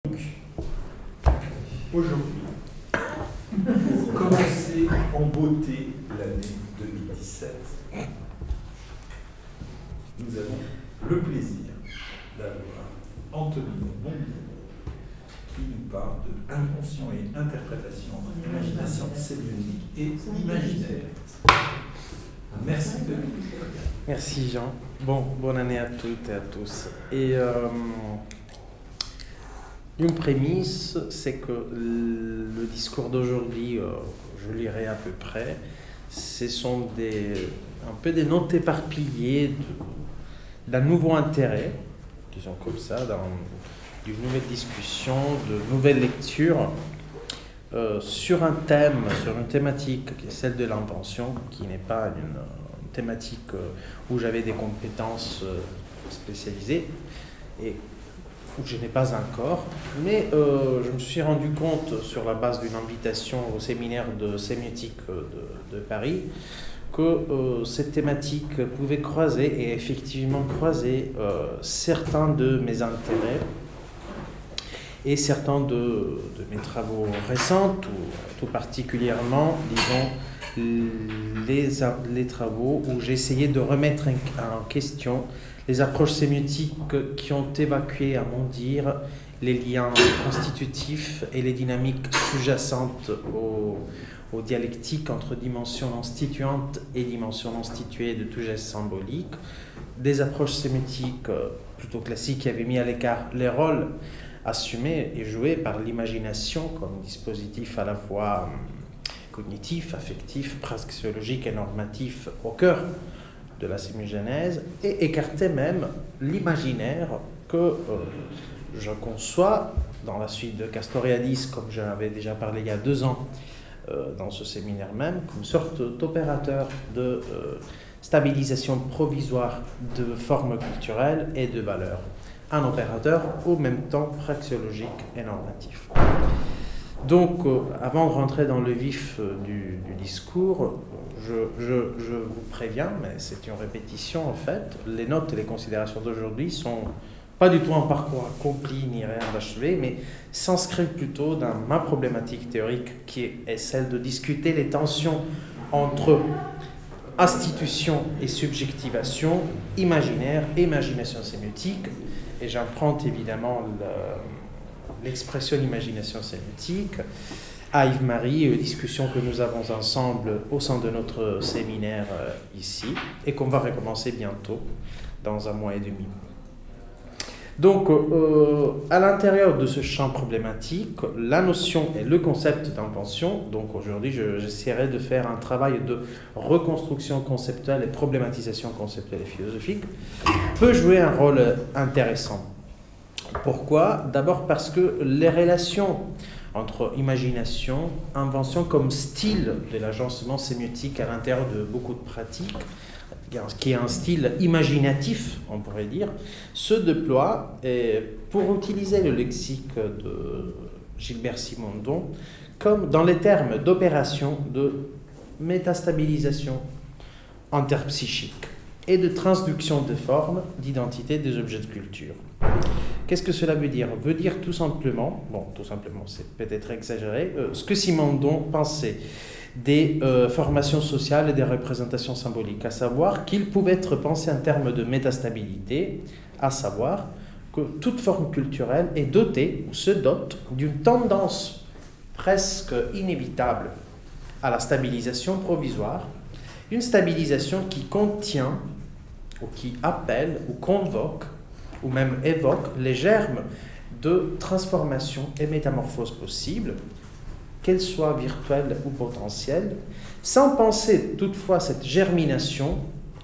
Aujourd'hui, pour commencer en beauté l'année 2017, nous avons le plaisir d'avoir Antonino Bombino qui nous parle de inconscient et interprétation, imagination sémionique et imaginaire. Merci de nous. Merci Jean. Bonne année à toutes et à tous. Et une prémisse, c'est que le discours d'aujourd'hui, je lirai à peu près, ce sont un peu des notes éparpillées d'un nouveau intérêt, disons comme ça, d'une nouvelle discussion, de nouvelles lectures sur un thème, sur une thématique qui est celle de l'invention, qui n'est pas une thématique où j'avais des compétences spécialisées et où je n'ai pas encore, mais je me suis rendu compte sur la base d'une invitation au séminaire de sémiotique de Paris que cette thématique pouvait croiser et effectivement croiser certains de mes intérêts et certains de mes travaux récents, tout particulièrement, disons, les travaux où j'ai essayé de remettre en question les approches sémiotiques qui ont évacué, à mon dire, les liens constitutifs et les dynamiques sous-jacentes aux dialectiques entre dimensions constituantes et dimensions constituées de tout geste symbolique, des approches sémiotiques plutôt classiques qui avaient mis à l'écart les rôles assumés et joués par l'imagination comme dispositif à la fois cognitif, affectif, praxéologique et normatif au cœur de la sémiogenèse, et écarter même l'imaginaire que je conçois dans la suite de Castoriadis, comme j'en avais déjà parlé il y a 2 ans dans ce séminaire même, comme une sorte d'opérateur de stabilisation provisoire de formes culturelles et de valeurs. Un opérateur au même temps praxéologique et normatif. Donc, avant de rentrer dans le vif du discours, je vous préviens, mais c'est une répétition en fait, les notes et les considérations d'aujourd'hui sont pas du tout un parcours accompli ni rien d'achevé, mais s'inscrivent plutôt dans ma problématique théorique qui est celle de discuter les tensions entre institution et subjectivation, imaginaire et imagination sémiotique, et j'emprunte évidemment l'expression imagination sémiotique à Yves-Marie, discussion que nous avons ensemble au sein de notre séminaire ici et qu'on va recommencer bientôt dans 1 mois et demi. Donc, à l'intérieur de ce champ problématique, la notion et le concept d'invention, donc aujourd'hui j'essaierai de faire un travail de reconstruction conceptuelle et problématisation conceptuelle et philosophique, peut jouer un rôle intéressant. Pourquoi ? D'abord parce que les relations entre imagination, invention comme style de l'agencement sémiotique à l'intérieur de beaucoup de pratiques, qui est un style imaginatif, on pourrait dire, se déploie, et pour utiliser le lexique de Gilbert Simondon, comme dans les termes d'opération de métastabilisation interpsychique et de transduction de formes d'identité des objets de culture. Qu'est-ce que cela veut dire ? Veut dire tout simplement, c'est peut-être exagéré, ce que Simondon pensait des formations sociales et des représentations symboliques, à savoir qu'il pouvait être pensé en termes de métastabilité, à savoir que toute forme culturelle est dotée ou se dote d'une tendance presque inévitable à la stabilisation provisoire, une stabilisation qui contient ou qui appelle ou convoque ou même évoque les germes de transformation et métamorphose possibles, qu'elles soient virtuelles ou potentielles, sans penser toutefois cette germination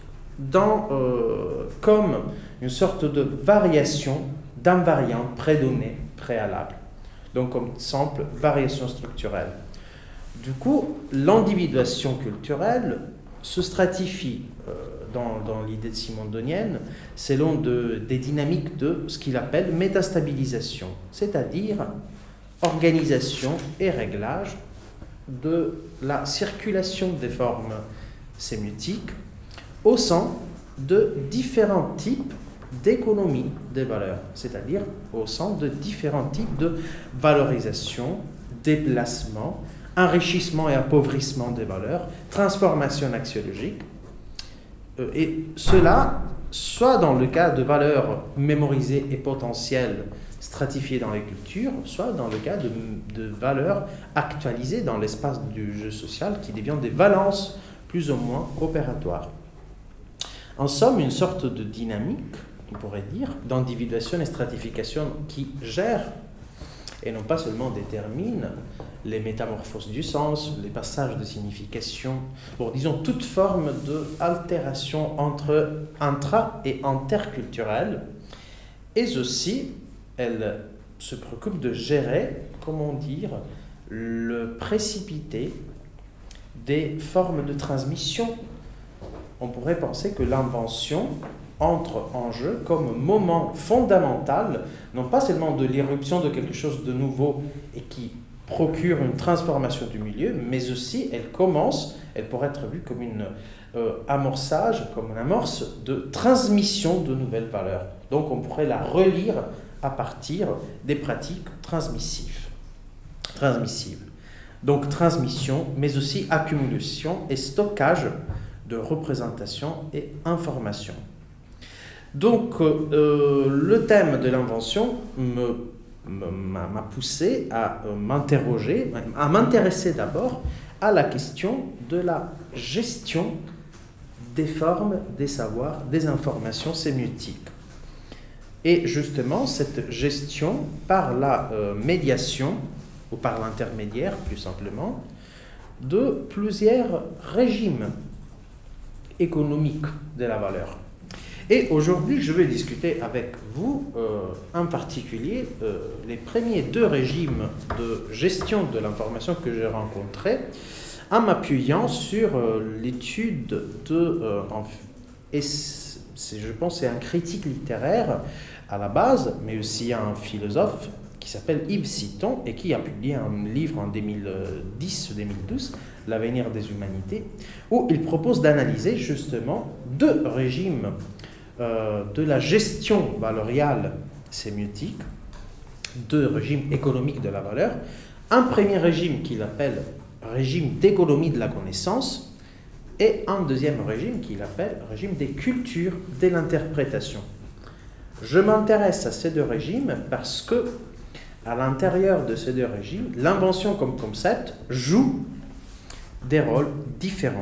comme une sorte de variation d'invariants prédonnés, préalables, donc comme simple variation structurelle. Du coup, l'individuation culturelle se stratifie dans l'idée de simondonienne selon des dynamiques de ce qu'il appelle métastabilisation, c'est-à-dire organisation et réglage de la circulation des formes sémiotiques au sein de différents types d'économie des valeurs, c'est-à-dire au sein de différents types de valorisation, déplacement, enrichissement et appauvrissement des valeurs, transformation axiologique, et cela soit dans le cas de valeurs mémorisées et potentielles stratifiées dans les cultures, soit dans le cas de valeurs actualisées dans l'espace du jeu social qui deviennent des valences plus ou moins opératoires. En somme, une sorte de dynamique, on pourrait dire, d'individuation et stratification qui gère et non pas seulement détermine les métamorphoses du sens, les passages de signification, bon, disons toute forme d'altération entre intra- et interculturelle, et aussi elle se préoccupe de gérer, comment dire, le précipité des formes de transmission. On pourrait penser que l'invention entre en jeu comme moment fondamental, non pas seulement de l'irruption de quelque chose de nouveau et qui procure une transformation du milieu, mais aussi elle pourrait être vue comme un amorçage, comme une amorce de transmission de nouvelles valeurs. Donc on pourrait la relire à partir des pratiques transmissives. Donc transmission, mais aussi accumulation et stockage de représentation et information. Donc, le thème de l'invention m'a poussé à m'interroger, à m'intéresser d'abord à la question de la gestion des formes, des savoirs, des informations sémiotiques. Et justement, cette gestion par la médiation, ou par l'intermédiaire plus simplement, de plusieurs régimes économiques de la valeur. Et aujourd'hui, je vais discuter avec vous, en particulier, les premiers deux régimes de gestion de l'information que j'ai rencontrés, en m'appuyant sur l'étude je pense, c'est un critique littéraire à la base, mais aussi un philosophe qui s'appelle Yves Citon et qui a publié un livre en 2010 ou 2012, L'avenir des humanités, où il propose d'analyser justement deux régimes de la gestion valoriale sémiotique, deux régimes économiques de la valeur. Un premier régime qu'il appelle régime d'économie de la connaissance et un deuxième régime qu'il appelle régime des cultures de l'interprétation. Je m'intéresse à ces deux régimes parce que, à l'intérieur de ces deux régimes, l'invention comme concept joue des rôles différents.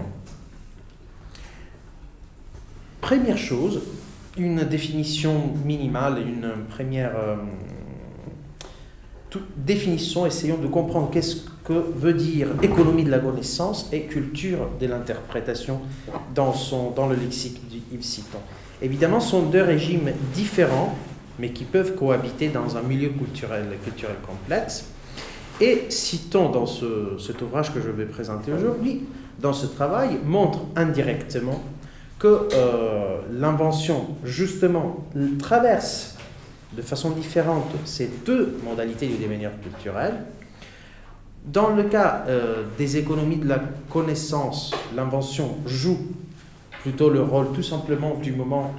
Première chose, une définition minimale, une première définition, essayons de comprendre qu'est-ce que veut dire économie de la connaissance et culture de l'interprétation dans le lexique d'Yves Citon. Évidemment, ce sont deux régimes différents, mais qui peuvent cohabiter dans un milieu culturel complexe. Et Citon, dans cet ouvrage que je vais présenter aujourd'hui, dans ce travail, montre indirectement que l'invention, justement, traverse de façon différente ces deux modalités du devenir culturel. Dans le cas des économies de la connaissance, l'invention joue plutôt le rôle tout simplement du moment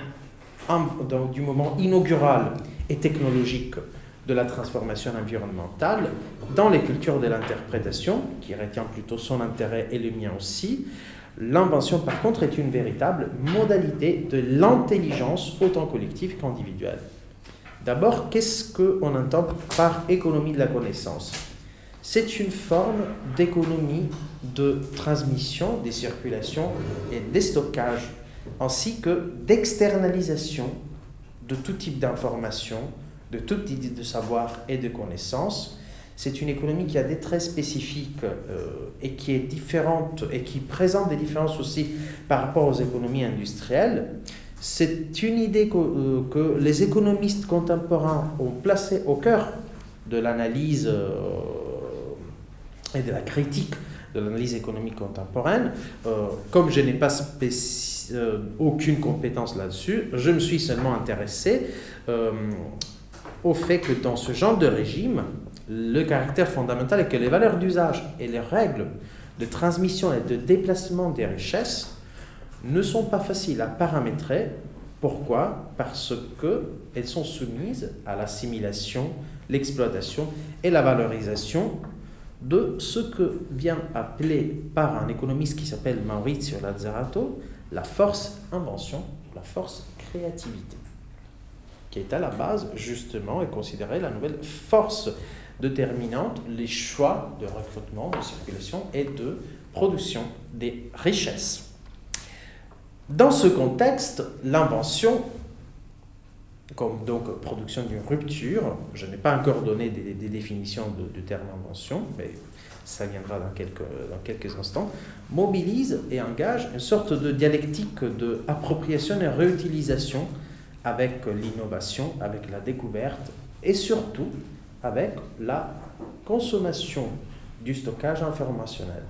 inaugural et technologique de la transformation environnementale. Dans les cultures de l'interprétation, qui retient plutôt son intérêt et le mien aussi, l'invention par contre est une véritable modalité de l'intelligence autant collective qu'individuelle. D'abord, qu'est-ce qu'on entend par économie de la connaissance ? C'est une forme d'économie de transmission, des circulations et des stockages, ainsi que d'externalisation de tout type d'information, de tout type de savoir et de connaissances. C'est une économie qui a des traits spécifiques et qui est différente et qui présente des différences aussi par rapport aux économies industrielles. C'est une idée que les économistes contemporains ont placée au cœur de l'analyse et de la critique de l'analyse économique contemporaine. Comme je n'ai pas aucune compétence là-dessus, je me suis seulement intéressé au fait que dans ce genre de régime, le caractère fondamental est que les valeurs d'usage et les règles de transmission et de déplacement des richesses ne sont pas faciles à paramétrer Pourquoi? Parce qu'elles sont soumises à l'assimilation, l'exploitation et la valorisation de ce que vient appeler par un économiste qui s'appelle Maurizio Lazzarato la force invention, la force créativité, qui est à la base justement et considérée la nouvelle force déterminante les choix de recrutement, de circulation et de production des richesses. Dans ce contexte, l'invention, comme donc production d'une rupture, je n'ai pas encore donné des définitions du terme invention, mais ça viendra dans quelques instants, mobilise et engage une sorte de dialectique d'appropriation et réutilisation avec l'innovation, avec la découverte et surtout avec la consommation du stockage informationnel.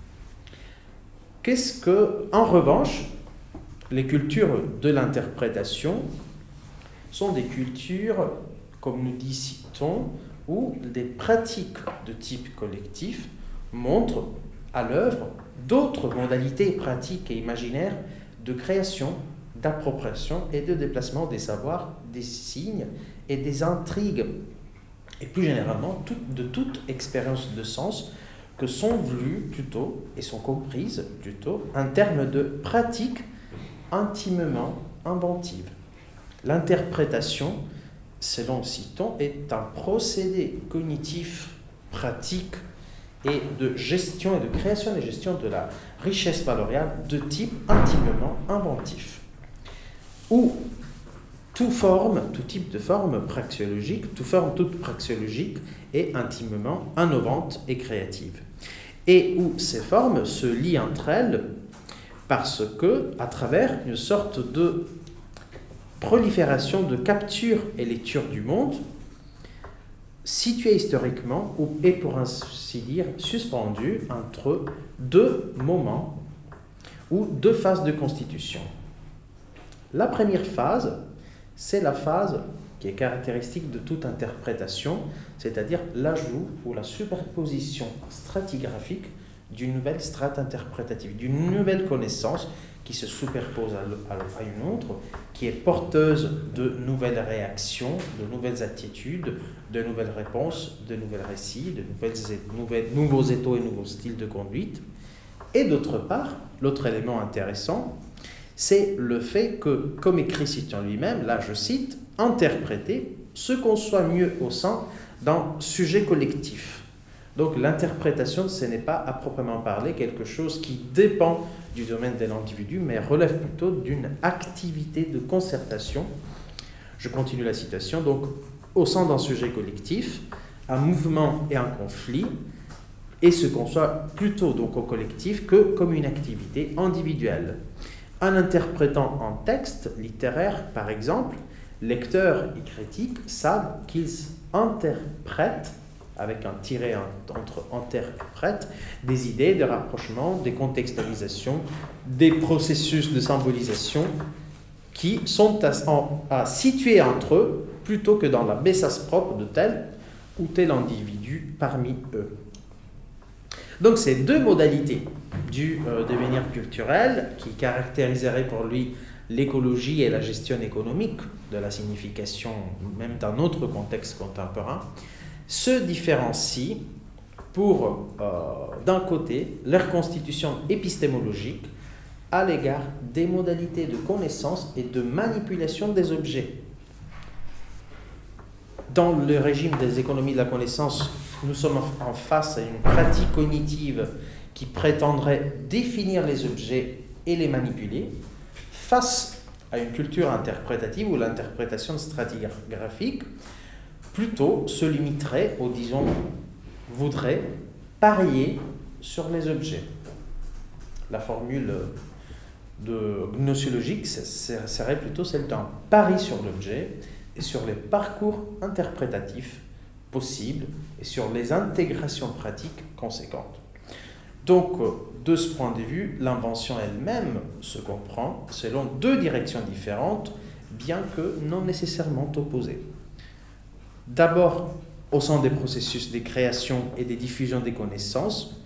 Qu'est-ce que, en revanche, les cultures de l'interprétation sont des cultures, comme nous dit-on, où des pratiques de type collectif montrent à l'œuvre d'autres modalités pratiques et imaginaires de création, d'appropriation et de déplacement des savoirs, des signes et des intrigues, et plus généralement de toute expérience de sens que sont vues plutôt et sont comprises plutôt en termes de pratiques intimement inventives. L'interprétation, selon Citon, est un procédé cognitif, pratique et de gestion et de création et gestion de la richesse valoriale de type intimement inventif, où toute type de forme praxéologique, toute praxéologique est intimement innovante et créative, et où ces formes se lient entre elles parce que, à travers une sorte de prolifération de capture et lecture du monde, située historiquement, et pour ainsi dire suspendue entre deux moments ou deux phases de constitution. La première phase, c'est la phase qui est caractéristique de toute interprétation, c'est-à-dire l'ajout ou la superposition stratigraphique d'une nouvelle strate interprétative, d'une nouvelle connaissance qui se superpose à une autre, qui est porteuse de nouvelles réactions, de nouvelles attitudes, de nouvelles réponses, de nouvelles récits, de nouveaux états et nouveaux styles de conduite. Et d'autre part, l'autre élément intéressant, c'est le fait que, comme écrit Citon lui-même, là je cite, « interpréter ce qu'on soit mieux au sein d'un sujet collectif ». Donc l'interprétation, ce n'est pas à proprement parler quelque chose qui dépend du domaine de l'individu, mais relève plutôt d'une activité de concertation. Je continue la citation. Donc, au sein d'un sujet collectif, un mouvement et un conflit, et se conçoit plutôt donc au collectif que comme une activité individuelle. En interprétant un texte littéraire, par exemple, lecteurs et critiques savent qu'ils interprètent, avec un tiret entre interprètes, des idées, des rapprochements, des contextualisations, des processus de symbolisation qui sont à situer entre eux plutôt que dans la besace propre de tel ou tel individu parmi eux. Donc ces deux modalités du devenir culturel qui caractériseraient pour lui l'écologie et la gestion économique de la signification, même dans notre contexte contemporain, se différencient pour, d'un côté, leur constitution épistémologique à l'égard des modalités de connaissance et de manipulation des objets. Dans le régime des économies de la connaissance, nous sommes en face à une pratique cognitive qui prétendrait définir les objets et les manipuler, face à une culture interprétative où l'interprétation stratigraphique plutôt se limiterait ou, disons, voudrait parier sur les objets. La formule gnoséologique serait plutôt celle d'un pari sur l'objet et sur les parcours interprétatifs possibles et sur les intégrations pratiques conséquentes. Donc, de ce point de vue, l'invention elle-même se comprend selon deux directions différentes, bien que non nécessairement opposées. D'abord, au sein des processus de création et de diffusion des connaissances,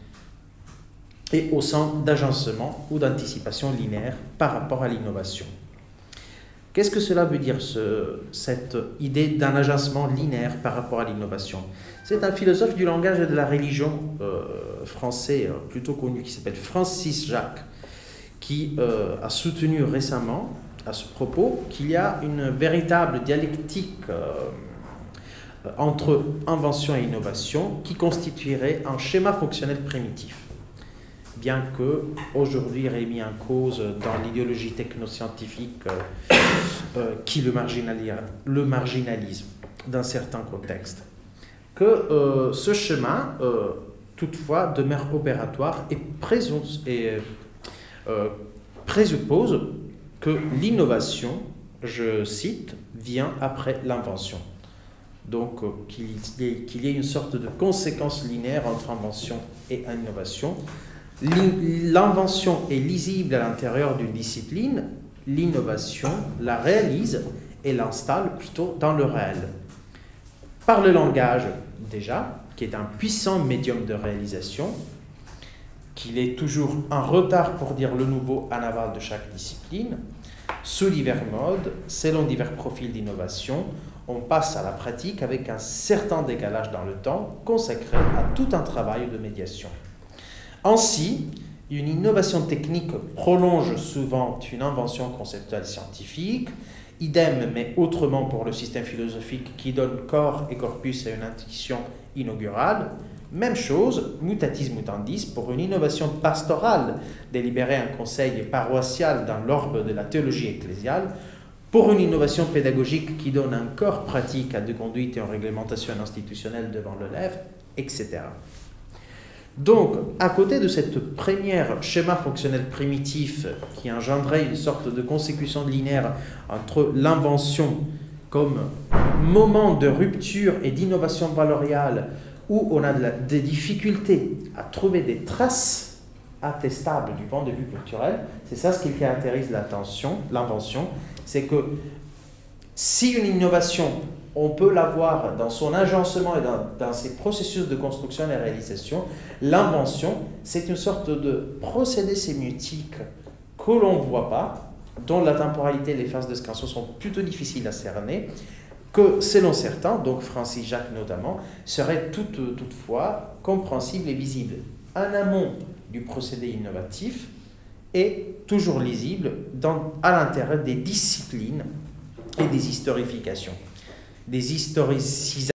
et au sein d'agencement ou d'anticipation linéaire par rapport à l'innovation. Qu'est-ce que cela veut dire, cette idée d'un agencement linéaire par rapport à l'innovation? C'est un philosophe du langage et de la religion français plutôt connu qui s'appelle Francis Jacques, qui a soutenu récemment à ce propos qu'il y a une véritable dialectique entre invention et innovation qui constituerait un schéma fonctionnel primitif. Bien que aujourd'hui remis en cause dans l'idéologie technoscientifique qui le marginalise dans certains contextes, que ce schéma toutefois demeure opératoire et présuppose que l'innovation, je cite, vient après l'invention. Donc qu'il y ait une sorte de conséquence linéaire entre invention et innovation. L'invention est lisible à l'intérieur d'une discipline, l'innovation la réalise et l'installe plutôt dans le réel. Par le langage, déjà, qui est un puissant médium de réalisation, qu'il est toujours en retard pour dire le nouveau en aval de chaque discipline, sous divers modes, selon divers profils d'innovation, on passe à la pratique avec un certain décalage dans le temps consacré à tout un travail de médiation. Ainsi, une innovation technique prolonge souvent une invention conceptuelle scientifique, idem mais autrement pour le système philosophique qui donne corps et corpus à une intuition inaugurale. Même chose, mutatis mutandis, pour une innovation pastorale délibérée en conseil paroissial dans l'orbe de la théologie ecclésiale, pour une innovation pédagogique qui donne un corps pratique à des conduites et en réglementation institutionnelle devant l'élève, etc. Donc, à côté de cette première schéma fonctionnel primitif qui engendrait une sorte de consécution linéaire entre l'invention comme moment de rupture et d'innovation valoriale où on a des difficultés à trouver des traces attestables du point de vue culturel, c'est ça ce qui caractérise l'invention, c'est que si une innovation, on peut l'avoir dans son agencement et dans ses processus de construction et de réalisation, l'invention, c'est une sorte de procédé sémiotique que l'on ne voit pas, dont la temporalité et les phases de scansion sont plutôt difficiles à cerner, que selon certains, donc Francis Jacques notamment, serait toutefois compréhensible et visible en amont du procédé innovatif et toujours lisible à l'intérieur des disciplines et des historifications. Des historicisations